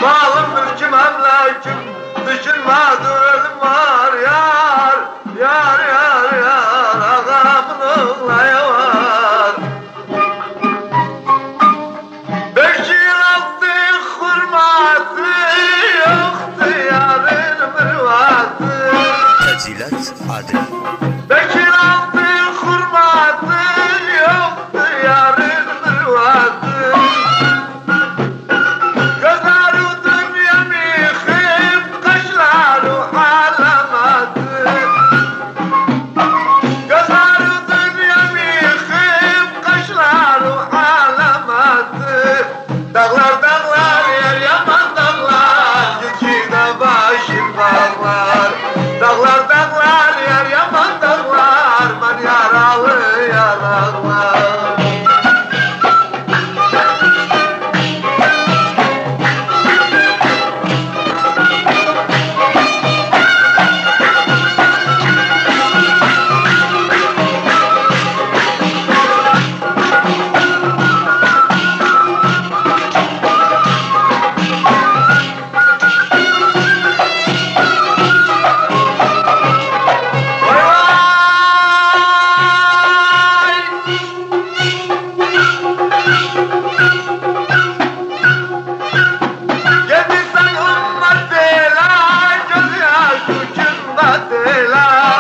Malım mülküm emlakim, düşünmez ölüm var yar. Yar yar yar, ağamın oğlaya var. 5 yıl altı hurmatı, yoktu yarın mürvatı. Tezilat Adem. 5 yıl altı hurmatı, yoktu yarın mürvatı. Gözleri dünya mihim, kaşları halamatı. Gözleri dünya mihim, kaşları halamatı. Dağlar dağlar yer yaman dağlar, Gülçide başım bağlar. Dağlar dağlar yer yaman dağlar, ben yaralı yanaklar. Vay vay! Gelmişsen ümmetela, gözyaşı cümletela.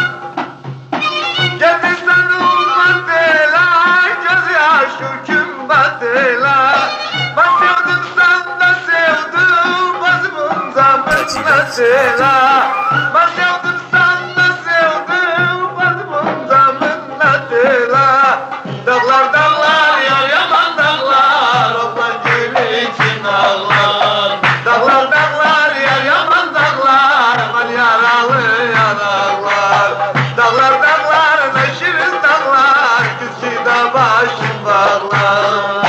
Gelmişsen ümmetela, gözyaşı cümletela. Ben sevdim sen de sevdim, bazımın zamanlatela. Ben sevdim sen de sevdim, bazımın zamanlatela. Dağlar dağlar yar yaman dağlar, Oğlan gül için ağlar. Dağlar dağlar yar yaman dağlar, aman yaralı yanaklar. Dağlar dağlar ne şirin dağlar, Gülçide başım bağlar.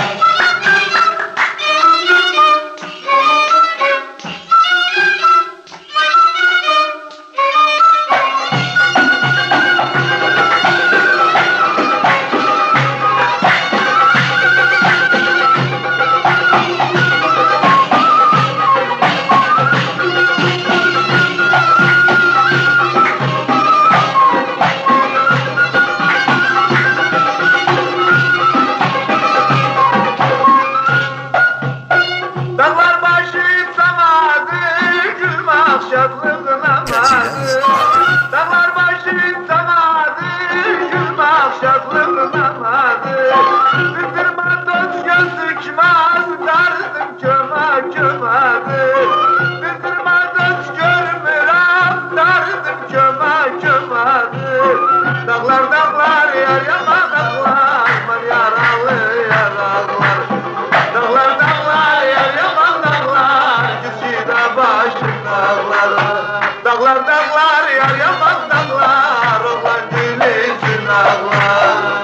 Dağlar başı samadı, gülmek şadlığına vardı. Dağlar başı samadı, gülmek şadlığına vardı. Bitirme dost gözükmez, derdim köme kömedir. Bitirme dost görmürem, derdim köme kömedir. Dağlar dağlar yar yaman dağlar, ben yaralı yanaklar. Dağlar dağlar yer yaman dağlar, Gülçide başım dağlar. Dağlar dağlar yer yaman dağlar, Oğlan gül için ağlar.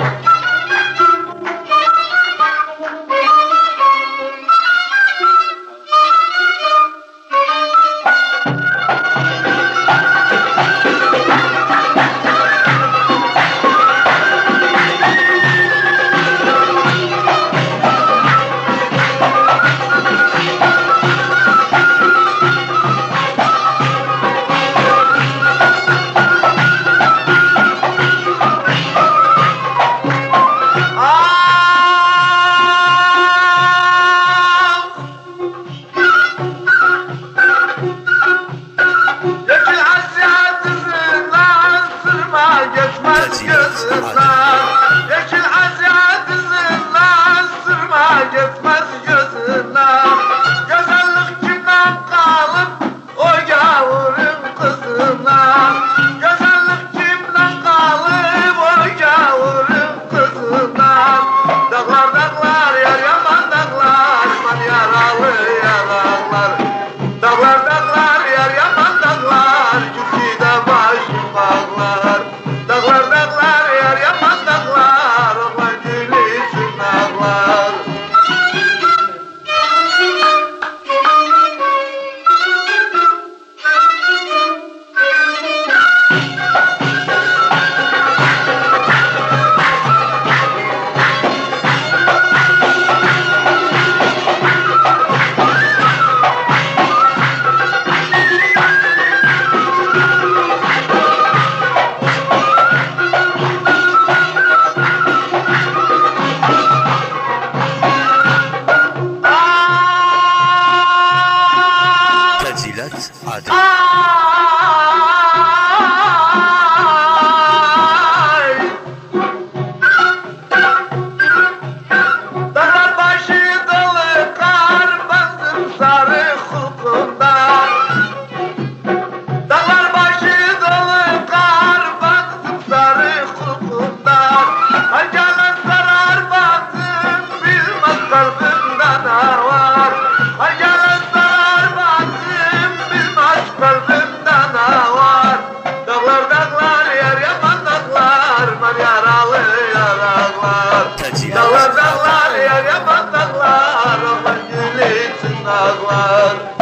Adem. Dağlar başı dolu kar bastım sarı hukumdan. Dağlar başı dolu kar bastım sarı hukumdan. Acana zarar bastım bilmez kalbimden ne var. Acana zarar bastım bilmez kalbimden ne var. Dağlar dağlar yer yaman dağlar var yaralı yaraklar. Taciler Dağlar dağlar yer yaman dağlar, aman gülürsün dağlar.